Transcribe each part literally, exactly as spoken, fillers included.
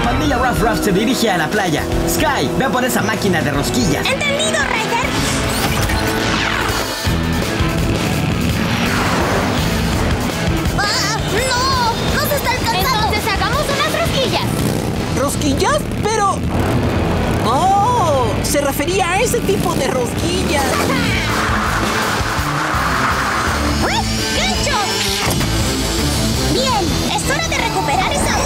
pandilla Ruff Ruff se dirige a la playa. Sky, ve por esa máquina de rosquillas. ¡Entendido, Ryder! ¡Ah! ¡No! ¡Nos está alcanzando! Entonces hagamos unas rosquillas. ¿Rosquillas? Pero... ¡Oh! Se refería a ese tipo de rosquillas. ¡Gancho! Bien, es hora de recuperar esa...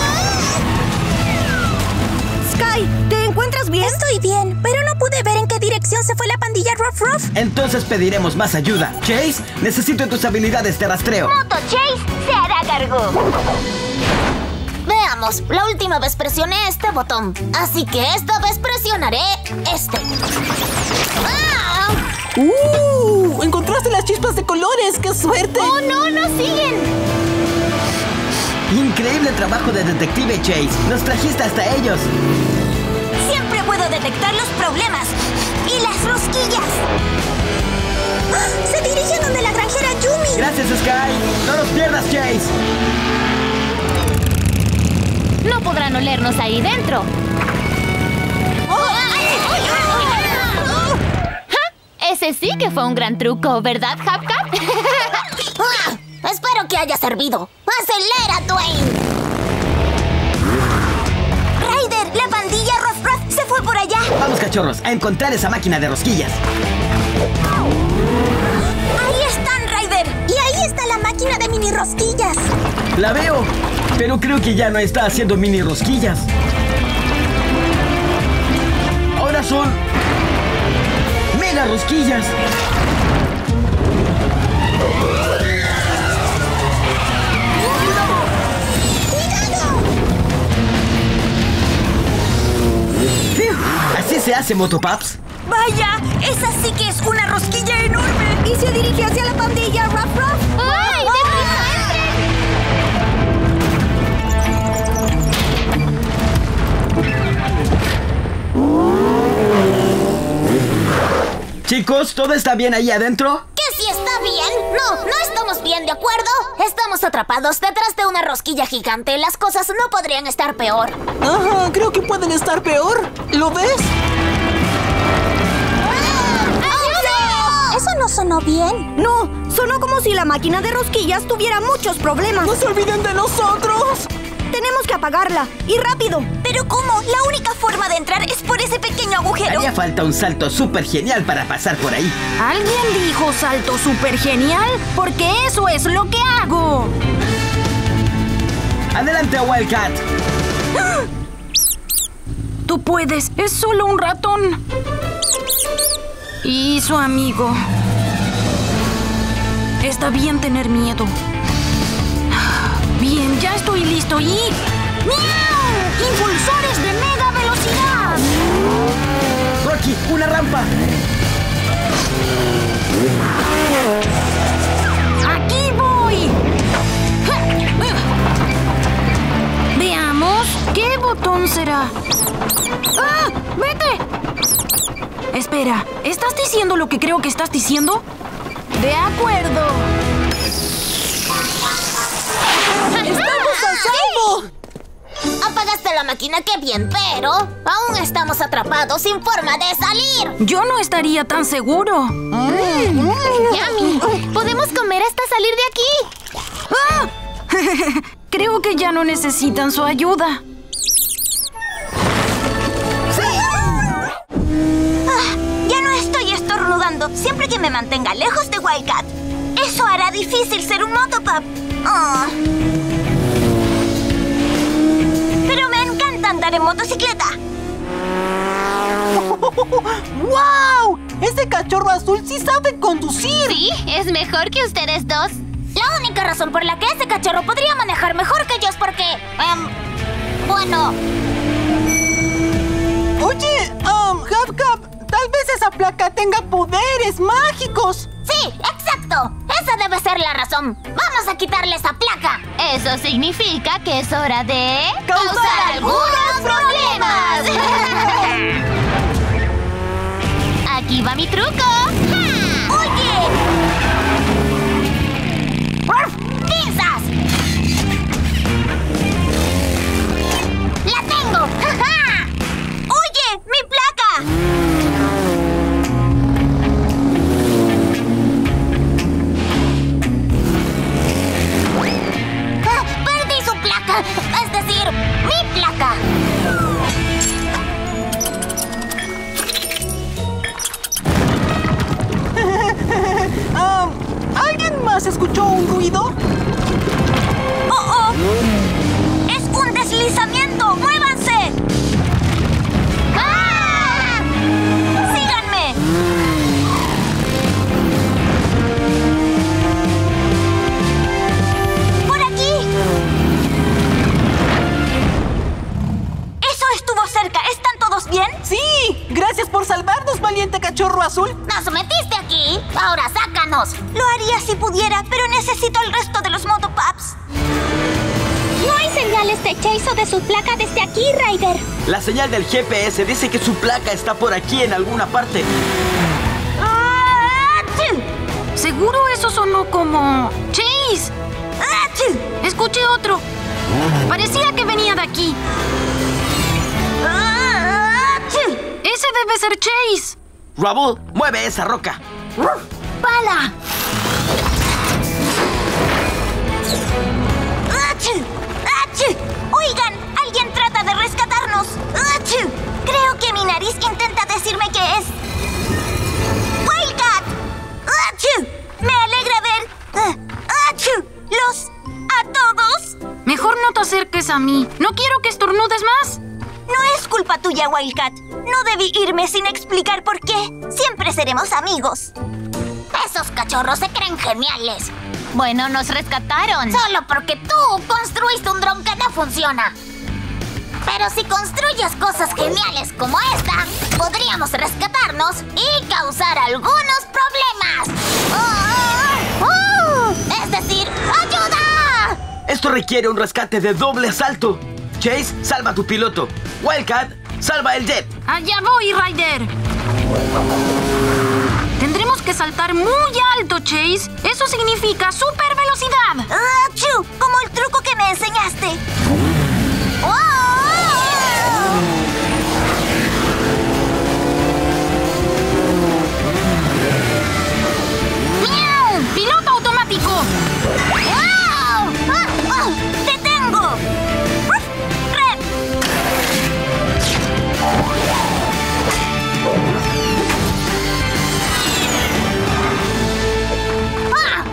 Sky, ¿te encuentras bien? Estoy bien, pero no pude ver en qué dirección se fue la pandilla Ruff Ruff. Entonces pediremos más ayuda. Chase, necesito tus habilidades de rastreo. Moto Chase se hará cargo. Veamos, la última vez presioné este botón, así que esta vez presionaré este. ¡Ah! ¡Uh! ¡Encontraste las chispas de colores! ¡Qué suerte! ¡Oh, no! ¡Nos siguen! Increíble trabajo de detective, Chase. Nos trajiste hasta ellos. Siempre puedo detectar los problemas. ¡Y las rosquillas! ¡Ah! ¡Se dirigen donde la granjera Yumi! Gracias, Sky. No nos pierdas, Chase. No podrán olernos ahí dentro. ¡Ja! Ese sí que fue un gran truco, ¿verdad, Hap Hap? ¡Ah! Espero que haya servido. ¡Acelera, Dwayne! ¡Ryder! ¡La pandilla Ruff Ruff se fue por allá! Vamos, cachorros, a encontrar esa máquina de rosquillas. ¡Ahí están, Ryder! Y ahí está la máquina de mini rosquillas. La veo, pero creo que ya no está haciendo mini rosquillas. Ahora son... mega rosquillas. ¿Así se hace, Motopaps? ¡Vaya! ¡Esa sí que es una rosquilla enorme! Y se dirige hacia la pandilla Ruff Ruff. ¡Ay, deprisa, entren! Chicos, ¿todo está bien ahí adentro? ¿Que si está bien? No, no estamos bien, ¿de acuerdo? Estamos atrapados detrás de una rosquilla gigante. Las cosas no podrían estar peor. Ajá, creo que pueden estar peor. ¿Lo ves? ¡Ayuda! Eso no sonó bien. No, sonó como si la máquina de rosquillas tuviera muchos problemas. ¡No se olviden de nosotros! Tenemos que apagarla, y rápido. ¿Pero cómo? La única forma de entrar es por ese pequeño agujero. Haría falta un salto súper genial para pasar por ahí. ¿Alguien dijo salto súper genial? Porque eso es lo que hago. Adelante, Wildcat. Tú puedes, es solo un ratón. Y su amigo. Está bien tener miedo. Bien, ya estoy listo y... ¡miau! ¡Impulsores de mega velocidad! Rocky, una rampa. ¡Aquí voy! Veamos, ¿qué botón será? ¡Ah! ¡Vete! Espera, ¿estás diciendo lo que creo que estás diciendo? De acuerdo. ¡Estamos a salvo! Apagaste la máquina, qué bien, pero aún estamos atrapados sin forma de salir. Yo no estaría tan seguro. Mm. ¡Yummy! ¡Podemos comer hasta salir de aquí! ¡Ah! Creo que ya no necesitan su ayuda. Ah, ya no estoy estornudando. Siempre que me mantenga lejos de Wildcat. Eso hará difícil ser un Motopup. Oh. Pero me encanta andar en motocicleta. ¡Wow! ¡Ese cachorro azul sí sabe conducir! Sí, es mejor que ustedes dos. La única razón por la que ese cachorro podría manejar mejor que yo es porque... Um, bueno... Oye, um, Hap Hap, tal vez esa placa tenga poderes mágicos. Sí, exacto. Esa debe ser la razón. Vamos a quitarle esa placa. Eso significa que es hora de... ¡causar algunos problemas! Aquí va mi truco. ¡Ja! ¡Oye! ¡Ruff! ¡Pinzas! ¡La tengo! bien? ¡Sí! ¡Gracias por salvarnos, valiente cachorro azul! ¡Nos metiste aquí! ¡Ahora sácanos! Lo haría si pudiera, pero necesito el resto de los Motopaps. No hay señales de Chase o de su placa desde aquí, Ryder. La señal del G P S dice que su placa está por aquí en alguna parte. ¿Seguro eso sonó como... ¡Chase! Escuché otro. Parecía que venía de aquí. Ese debe ser Chase. Rubble, mueve esa roca. ¡Pala! ¡Oigan! ¡Alguien trata de rescatarnos! Creo que mi nariz intenta decirme que es... ¡Wildcat! ¡Me alegra ver... ¡Los... a todos! Mejor no te acerques a mí. No quiero que estornudes más. No es culpa tuya, Wildcat. No debí irme sin explicar por qué. Siempre seremos amigos. Esos cachorros se creen geniales. Bueno, nos rescataron. Solo porque tú construiste un dron que no funciona. Pero si construyes cosas geniales como esta, podríamos rescatarnos y causar algunos problemas. ¡Oh! ¡Oh! ¡Es decir, ayuda! Esto requiere un rescate de doble asalto. Chase, salva a tu piloto. Wildcat, salva el jet. Allá voy, Ryder. Tendremos que saltar muy alto, Chase. Eso significa super velocidad. ¡Achú! Como el truco que me enseñaste. ¡Oh! ¡Miau! ¡Piloto automático! ¡Wow! ¡Ah! ¡Ah! ¡Te tengo! ¡Red! ¡Ah!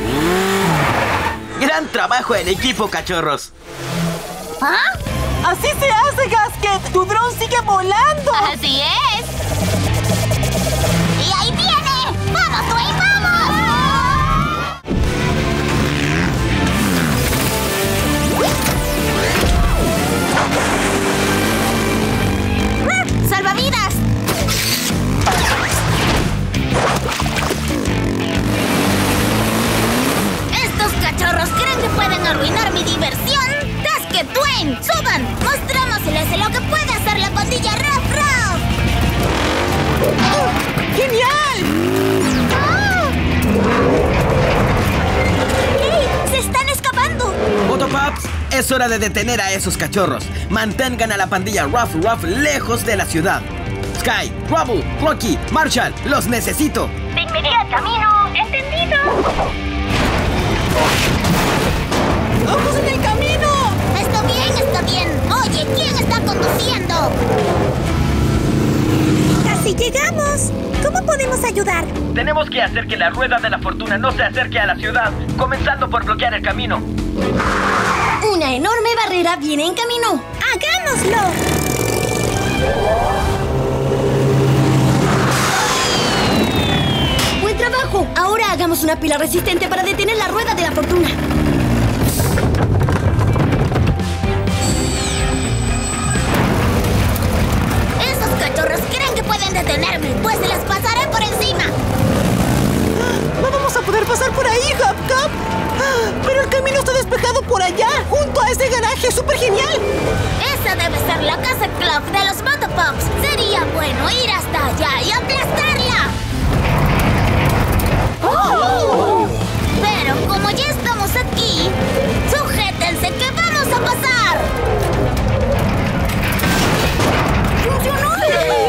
Gran trabajo en equipo, cachorros. ¿Ah? ¡Así se hace, Gasket! ¡Tu dron sigue volando! Así es. ¡Y ahí viene! ¡Vamos, Dwayne, vamos! ¡Salvavidas! ¿Estos cachorros creen que pueden arruinar mi diversión? ¡Gasket, Dwayne! ¡Suban! ¡Mostrémosles lo que puede hacer la pandilla Ruff Ruff! ¡Genial! ¡Ah! ¡Hey! ¡Se están escapando! Motopaps, es hora de detener a esos cachorros. Mantengan a la pandilla Ruff Ruff lejos de la ciudad. Sky, Rubble, Rocky, Marshall, los necesito. ¡De inmediato camino! ¡Entendido! ¡Vamos en el camino! ¡Está bien, está bien! Oye, ¿quién está conduciendo? ¡Casi llegamos! ¿Cómo podemos ayudar? Tenemos que hacer que la rueda de la fortuna no se acerque a la ciudad, comenzando por bloquear el camino. Una enorme barrera viene en camino. ¡Hagámoslo! ¡Buen trabajo! Ahora hagamos una pila resistente para detener la rueda de la fortuna. Esos cachorros creen que pueden detenerme, pues se las pasaré por encima. ¡No vamos a poder pasar por ahí, Hop Hop! ¡Pero el camino está despejado por allá, junto a ese garaje súper genial! Esa debe ser la casa club de los Motopops. Sería bueno ir hasta allá y aplastarla. ¡Oh! Pero como ya estamos aquí, sujétense que vamos a pasar. ¡Funcionó!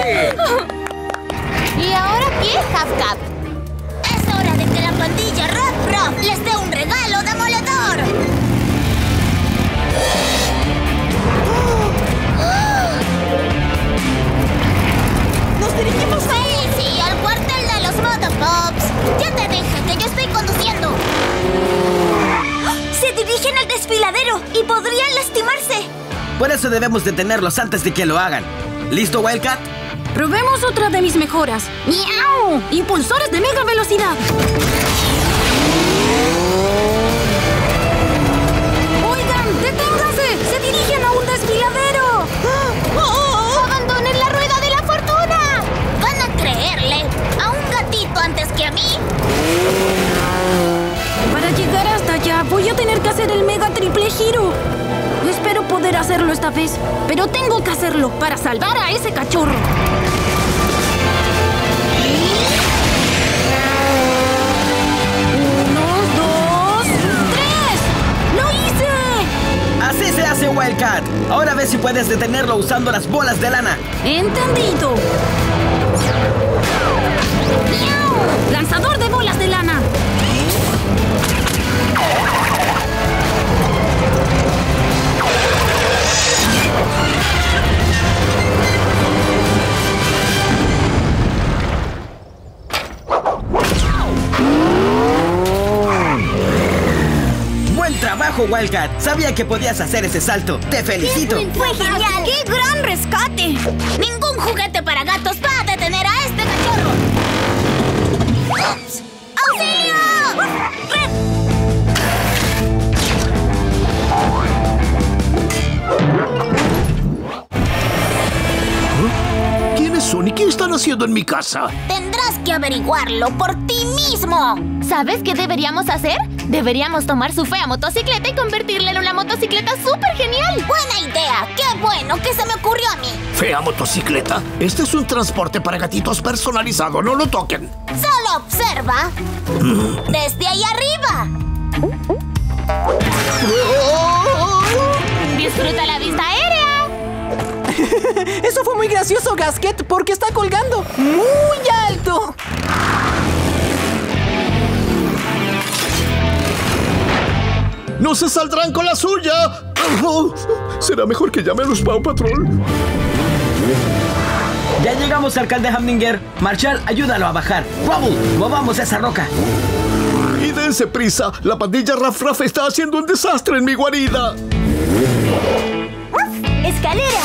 ¿Y ahora qué, Half-Cap? Es hora de que la pandilla Ruff Ruff les dé un regalo demoledor. ¡Nos dirigimos a... Sí, sí, al cuartel de los Motopops. Ya te dije que yo estoy conduciendo. Se dirigen al desfiladero y podrían lastimarse. Por eso debemos detenerlos antes de que lo hagan. ¿Listo, Wildcat? Probemos otra de mis mejoras. ¡Miau! ¡Impulsores de mega velocidad! ¡Oigan! ¡Deténganse! ¡Se dirigen a un desfiladero! ¡Abandonen la rueda esta vez, pero tengo que hacerlo para salvar a ese cachorro. ¡Así se hace, Wildcat! Ahora ve si puedes detenerlo usando las bolas de lana. ¡Entendido! ¡Miau! ¡Lanzador de bolas de lana! ¡Buen trabajo, Wildcat! Sabía que podías hacer ese salto. ¡Te felicito! ¡Fue genial! ¡Qué gran rescate! Ningún juguete para gatos va a detener a este cachorro. ¡Ups! ¡Auxilio! ¿Quiénes son y qué están haciendo en mi casa? Tendrás que averiguarlo por ti mismo. ¿Sabes qué deberíamos hacer? Deberíamos tomar su fea motocicleta y convertirla en una motocicleta súper genial. Buena idea. ¡Qué bueno que se me ocurrió a mí! ¿Fea motocicleta? Este es un transporte para gatitos personalizado, no lo toquen. Solo observa. Desde ahí arriba. Disfruta la vista aérea. Eso fue muy gracioso, Gasket, porque está colgando muy alto. ¡No se saldrán con la suya! Oh, será mejor que llame a los Paw Patrol. Ya llegamos, alcalde Hamdinger. Marshall, ayúdalo a bajar. ¡Rubble! ¡Movamos esa roca! Y dense prisa, la pandilla Raff Raff está haciendo un desastre en mi guarida. ¡Escalera!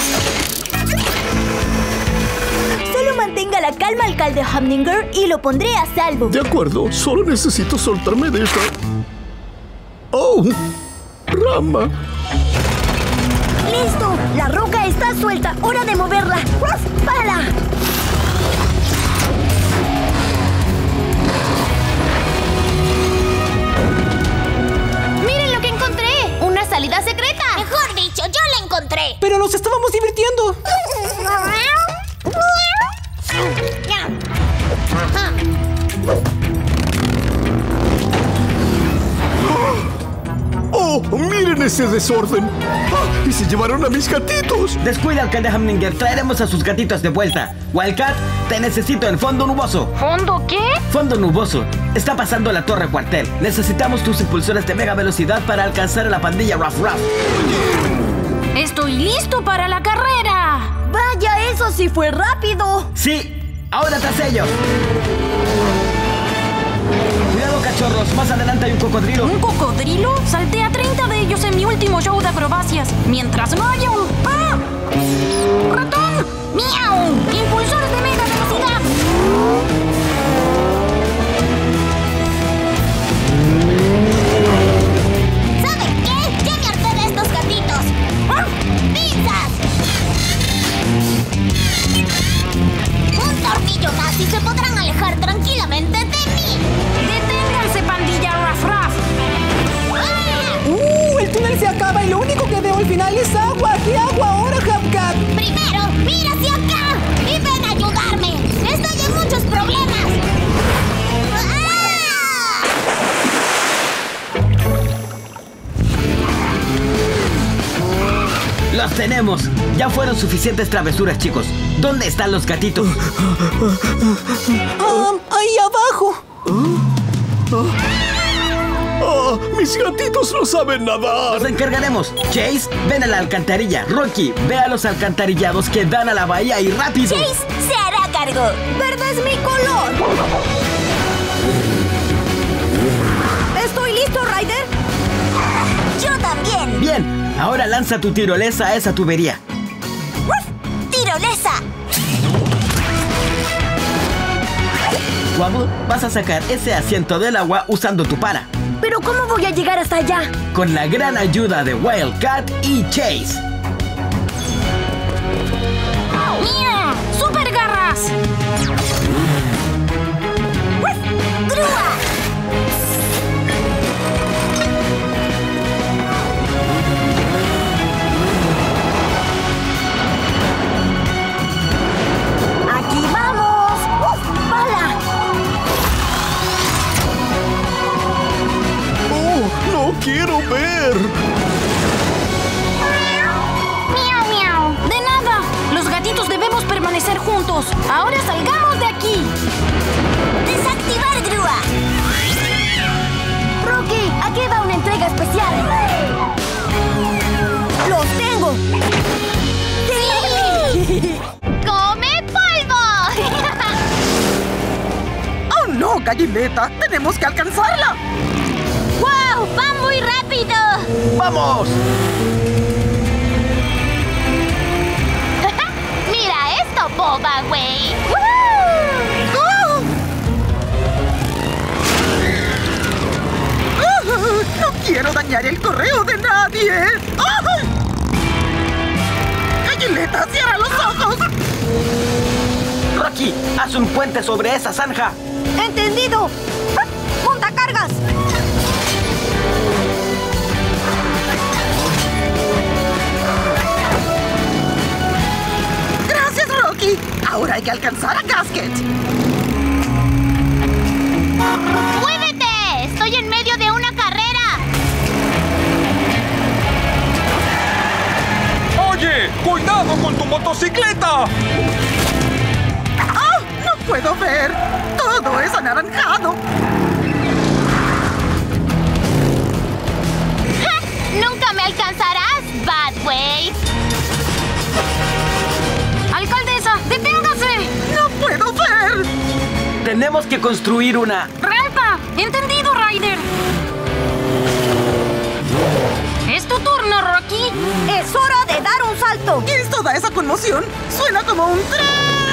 Solo mantenga la calma, alcalde Hamdinger, y lo pondré a salvo. De acuerdo, solo necesito soltarme de esta. ¡Oh! ¡Rama! ¡Listo! La roca está suelta. ¡Hora de moverla! ¡Uf! ¡Pala! ¡Miren lo que encontré! ¡Una salida secreta! Mejor dicho, yo la encontré. Pero nos estábamos divirtiendo. ¡Oh! ¡Miren ese desorden! ¡Ah! ¡Y se llevaron a mis gatitos! Descuida, alcalde Hamdinger. Traeremos a sus gatitos de vuelta. Wildcat, te necesito en Fondo Nuboso. ¿Fondo qué? Fondo Nuboso. Está pasando la torre cuartel. Necesitamos tus impulsores de mega velocidad para alcanzar a la pandilla Raff Raff. ¡Estoy listo para la carrera! ¡Vaya, eso sí fue rápido! Sí, ahora tras ellos. Cuidado, cachorros. Más adelante hay un cocodrilo. ¿Un cocodrilo? Salté a treinta de ellos en mi último show de acrobacias. Mientras no haya un... ¡Ah! ¡Ratón! ¡Miau! ¡Impulsores de mega velocidad! ¿Saben qué? Ya me harté de estos gatitos. ¡Pinzas! Un tornillo más y se podrán alejar tranquilamente de mí. ¡Deténganse, pandilla Raff Raff! ¡Ah! ¡Uh! El túnel se acaba y lo único que veo al final es agua. ¿Qué agua ahora, Hubcat? Primero, mira hacia acá y ven a ayudarme. Estoy en muchos problemas. ¡Ah! ¡Los tenemos! Ya fueron suficientes travesuras, chicos. ¿Dónde están los gatitos? Ah, ahí abajo. ¡Ah! ¡Mis gatitos no saben nadar! Nos encargaremos. Chase, ven a la alcantarilla. Rocky, ve a los alcantarillados que dan a la bahía y rápido. Chase se hará cargo. ¡Verde es mi color! ¿Estoy listo, Ryder? Yo también. Bien, ahora lanza tu tirolesa a esa tubería. ¡Tirolesa! Wobble, vas a sacar ese asiento del agua usando tu pala. ¿Pero cómo voy a llegar hasta allá? Con la gran ayuda de Wildcat y Chase. ¡Mira! ¡Super garras! ¡Grúa! ver! Miau, miau. De nada. Los gatitos debemos permanecer juntos. Ahora salgamos de aquí. ¡Desactivar grúa! Rookie, aquí va una entrega especial. ¡Los tengo! ¡Sí! ¡Come polvo! ¡Oh, no, gallineta! ¡Tenemos que alcanzarla! ¡Wow! ¡Va muy rápido! ¡Vamos! ¡Mira esto, boba, güey! ¡No quiero dañar el correo de nadie! ¡Ay! ¡Gallineta, cierra los ojos! Rocky, haz un puente sobre esa zanja. ¡Entendido! ¡Monta cargas! ¡Gracias, Rocky! Ahora hay que alcanzar a Gasket. ¡Muévete! ¡Estoy en medio de una carrera! ¡Oye! ¡Cuidado con tu motocicleta! ¡Ah! ¡No puedo ver! ¡Todo es anaranjado! ¡Ja! ¡Nunca me alcanzarás, bad güey! ¡Alcaldesa, deténgase! ¡No puedo ver! Tenemos que construir una... ¡Rampa! ¡Entendido, Ryder! ¡Es tu turno, Rocky! ¡Es hora de dar un salto! ¿Qué es toda esa conmoción? ¡Suena como un tren!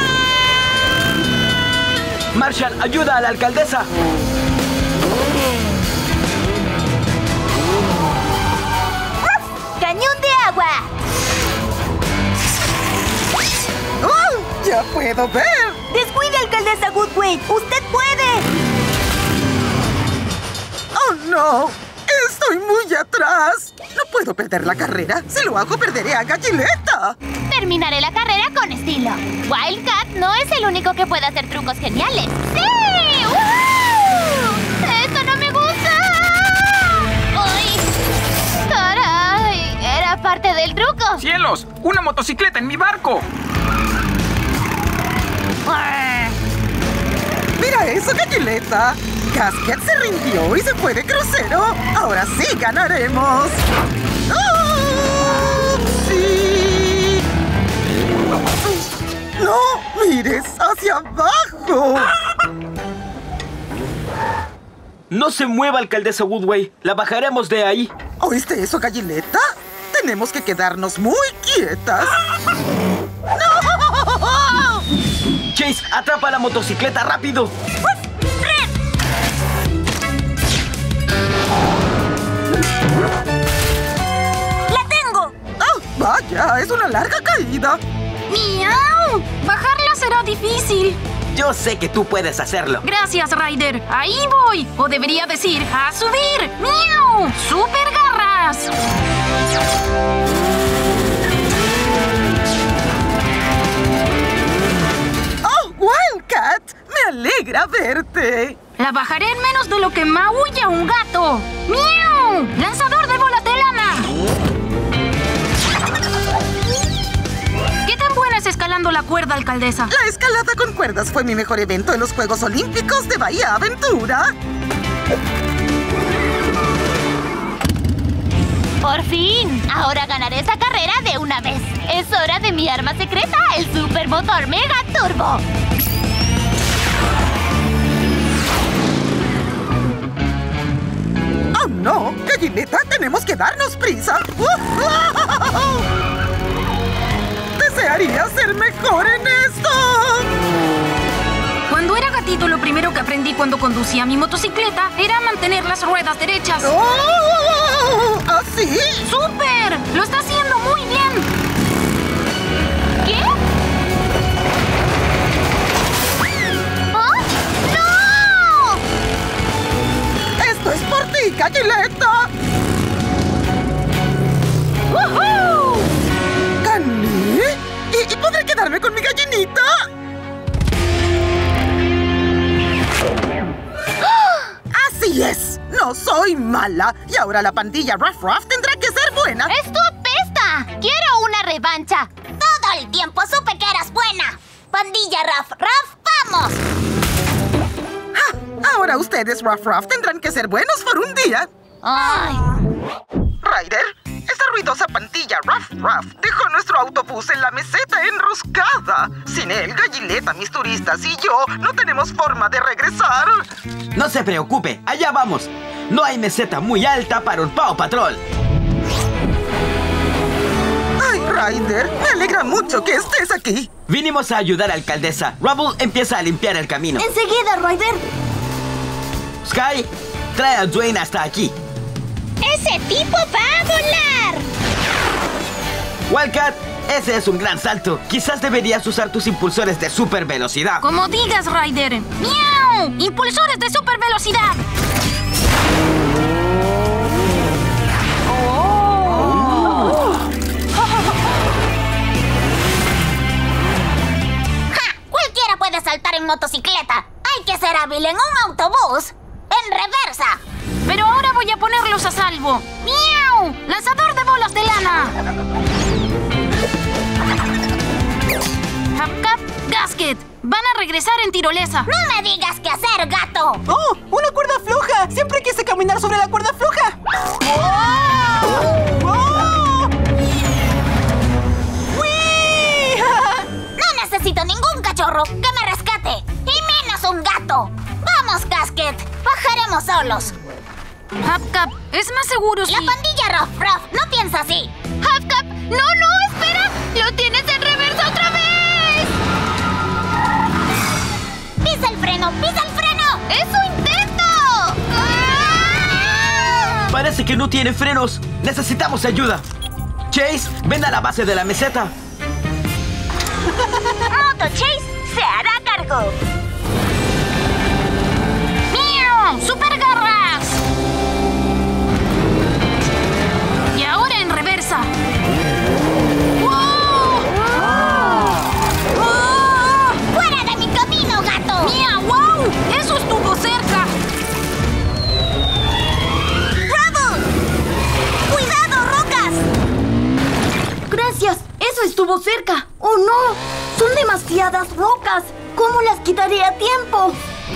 Marshall, ayuda a la alcaldesa. ¡Cañón de agua! ¡Oh! ¡Ya puedo ver! ¡Descuide, alcaldesa Woodway! ¡Usted puede! ¡Oh, no! ¡Estoy muy atrás! ¡No puedo perder la carrera! ¡Si lo hago, perderé a Gallineta! Terminaré la carrera con estilo. Wildcat no es el único que puede hacer trucos geniales. ¡Sí! ¡Woohoo! ¡Esto no me gusta! ¡Ay! ¡Caray! Era parte del truco. ¡Cielos! ¡Una motocicleta en mi barco! ¡Mira eso, Gallineta! Gasket se rindió y se fue de crucero. ¡Ahora sí ganaremos! ¡Oh, sí! ¡No! ¡Mires hacia abajo! No se mueva, alcaldesa Woodway. La bajaremos de ahí. ¿Oíste eso, Gallineta? Tenemos que quedarnos muy quietas. ¡No! Chase, atrapa la motocicleta rápido. ¡La tengo! ¡Oh, vaya! ¡Es una larga caída! ¡Miau! Bajarla será difícil. Yo sé que tú puedes hacerlo. Gracias, Ryder. Ahí voy. O debería decir, ¡a subir! ¡Miau! ¡Super garras! ¡Oh, Wildcat! ¡Me alegra verte! La bajaré en menos de lo que maulla un gato. ¡Miau! ¡Lanzador de bola de lana! ¿Qué tan buena es escalando la cuerda, alcaldesa? La escalada con cuerdas fue mi mejor evento en los Juegos Olímpicos de Bahía Aventura. ¡Por fin! Ahora ganaré esa carrera de una vez. Es hora de mi arma secreta, el Supermotor Mega Turbo. ¡Oh, no! Gallineta, tenemos que darnos prisa. ¡Desearía ser mejor en esto! Cuando era gatito, lo primero que aprendí cuando conducía mi motocicleta era mantener las ruedas derechas. ¡Oh! ¿Así? ¡Súper! ¡Lo está haciendo muy bien! ¿Qué? ¡Oh! ¡No! ¡Esto es por ti, Gallineta! ¡Woohoo! ¿Gané? ¿Y, ¿Y podré quedarme con mi gallinita? ¡Así es! ¡No No soy mala. Y ahora la pandilla Ruff Ruff tendrá que ser buena. ¡Esto apesta! ¡Quiero una revancha! Todo el tiempo supe que eras buena. Pandilla Ruff Ruff, ¡vamos! Ah, ahora ustedes, Ruff Ruff, tendrán que ser buenos por un día. ¡Ay! Ryder, esa ruidosa pandilla Ruff Ruff dejó nuestro autobús en la meseta enroscada. Sin él, Gallileta, mis turistas y yo no tenemos forma de regresar. No se preocupe, allá vamos. No hay meseta muy alta para un Paw Patrol. Ay, Ryder, me alegra mucho que estés aquí. Vinimos a ayudar a la alcaldesa. Rubble empieza a limpiar el camino. Enseguida, Ryder. Sky, trae a Dwayne hasta aquí. ¡Ese tipo va a volar! Wildcat, ese es un gran salto. Quizás deberías usar tus impulsores de super velocidad. Como digas, Ryder. ¡Miau! ¡Impulsores de super velocidad! ¡Ja! Cualquiera puede saltar en motocicleta. Hay que ser hábil en un autobús. En reversa. Pero ahora voy a ponerlos a salvo. ¡Miau! ¡Lanzador de bolas de lana! Hubcap, Gasket, van a regresar en tirolesa. No me digas qué hacer, gato. ¡Oh! ¡Una cuerda floja! ¡Siempre quise caminar sobre la cuerda floja! ¡Oh! ¡Oh! ¡Uy! No necesito ningún cachorro que me rescate. Y menos un gato. Vamos, Gasket. Bajaremos solos. Hubcap, es más seguro si... La pandilla Ruff Ruff no piensa así. ¡Hubcap! ¡No, no! ¡Espera! ¡Lo tienes en reversa otra vez! ¡Pisa el freno! ¡Pisa el freno! ¡Eso intento! ¡Ah! Parece que no tiene frenos. Necesitamos ayuda. Chase, ven a la base de la meseta. Moto Chase se hará cargo. ¡Miau! ¡Super garras! Y ahora en reversa. ¡Wow! ¡Oh! ¡Fuera de mi camino, gato! ¡Miau! ¡Wow! ¡Eso estuvo cerca! ¡Rubble! ¡Cuidado, rocas! Gracias, eso estuvo cerca. ¡Oh no! Son demasiadas rocas. ¿Cómo las quitaré a tiempo?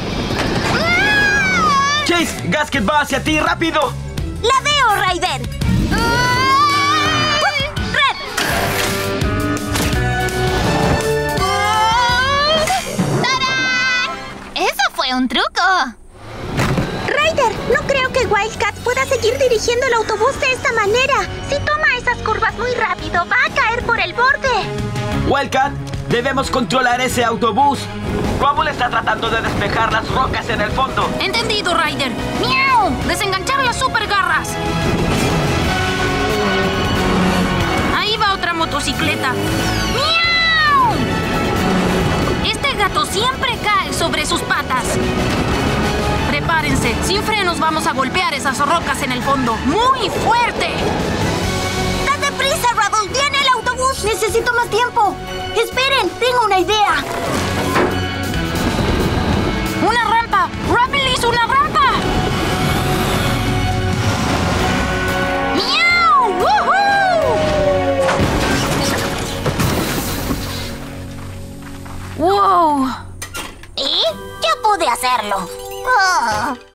Chase, Gasket va hacia ti, rápido. ¡La veo, Ryder! ¡Red! ¡Tarán! ¡Eso fue un truco! Ryder, no creo que Wildcat pueda seguir dirigiendo el autobús de esta manera. Si toma esas curvas muy rápido, va a caer por el borde. Wildcat, debemos controlar ese autobús. Rubble está tratando de despejar las rocas en el fondo. Entendido, Ryder. ¡Miau! Desenganchar las super garras. Ahí va otra motocicleta. ¡Miau! Este gato siempre cae sobre sus patas. Prepárense. Sin frenos vamos a golpear esas rocas en el fondo. ¡Muy fuerte! ¡Date prisa, Rubble! ¡Viene el autobús! Necesito más tiempo. Esperen, tengo una idea. ¡Una rampa! ¡Rubble hizo una rampa! ¡Miau! ¡Woohoo! ¿Y? Yo pude hacerlo. Oh.